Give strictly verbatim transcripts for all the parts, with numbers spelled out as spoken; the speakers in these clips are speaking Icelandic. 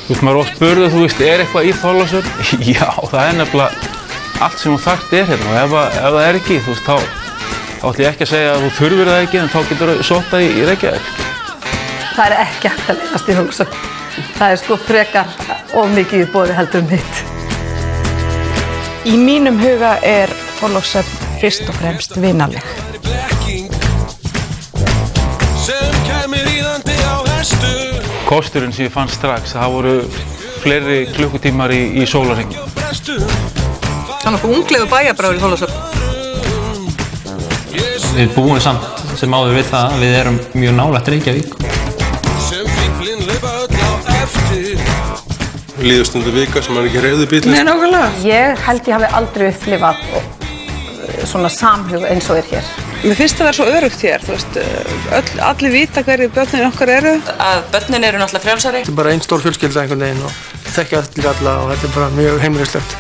Þú veist, maður er oft spurður, þú veist, er eitthvað í Þorlákshöfn? Já, það er nefnilega allt sem þú þarft er hérna og ef, ef það er ekki, þú veist, þá, þá ætlum ég ekki að segja að þú þurfir það ekki en þá getur þú sótt það í, í Reykjavík. Það er ekki hægt að leiðast í Þorlákshöfn. Það er sko frekar of mikið í boði heldur um hitt. Í mínum huga er Þorlákshöfn fyrst og fremst vinaleg. Kosturinn sem ég fann strax, það voru fleiri klukkutímar í, í sólarhringinn. Það er nokkuð unglegur bæjarbráður í Þorlákshöfn. Við búum samt sem áður við það, við erum mjög nálægt Reykjavík. Líður stundu vika sem maður ekki reyður bílinn. Nei, nákvæmlega. Ég held ég hafi aldrei upplifað svona samhug eins og er hér. Mér finnst það vera svo öruggt hér, þú veist, öll, allir vita hverju börnin okkar eru. Að börnin eru náttúrulega frjálsari. Þetta er bara einn stór fjölskylda einhvern veginn og þekkja allir alla og þetta er bara mjög heimilislegt.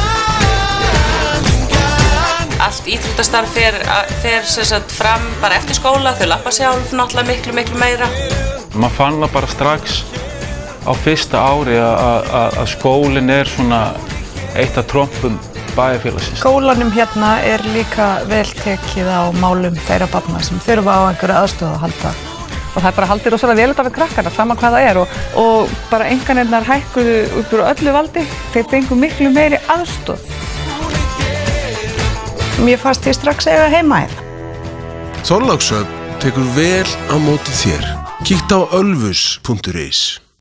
Allt íþróttastarf fer, fer sem sagt fram bara eftir skóla, þau labba sjálf náttúrulega miklu, miklu meira. Maður fann það bara strax á fyrsta ári að skólinn er svona eitt af trompum bæjarfélagsins. Skólanum hérna er líka vel tekið á málum þeirra barna sem þurfa á einhverju aðstoð að halda. Og það er bara haldið rosalega vel út af krakkarna, sama hvað það er. Og, og bara einkanirnar hækkuðu upp úr öllu valdi, þeir fengu miklu meiri aðstoð. Mér fannst ég strax eiga heima hérna. Þorlákshöfn tekur vel á móti þér. Kíktu á olfus punktur is.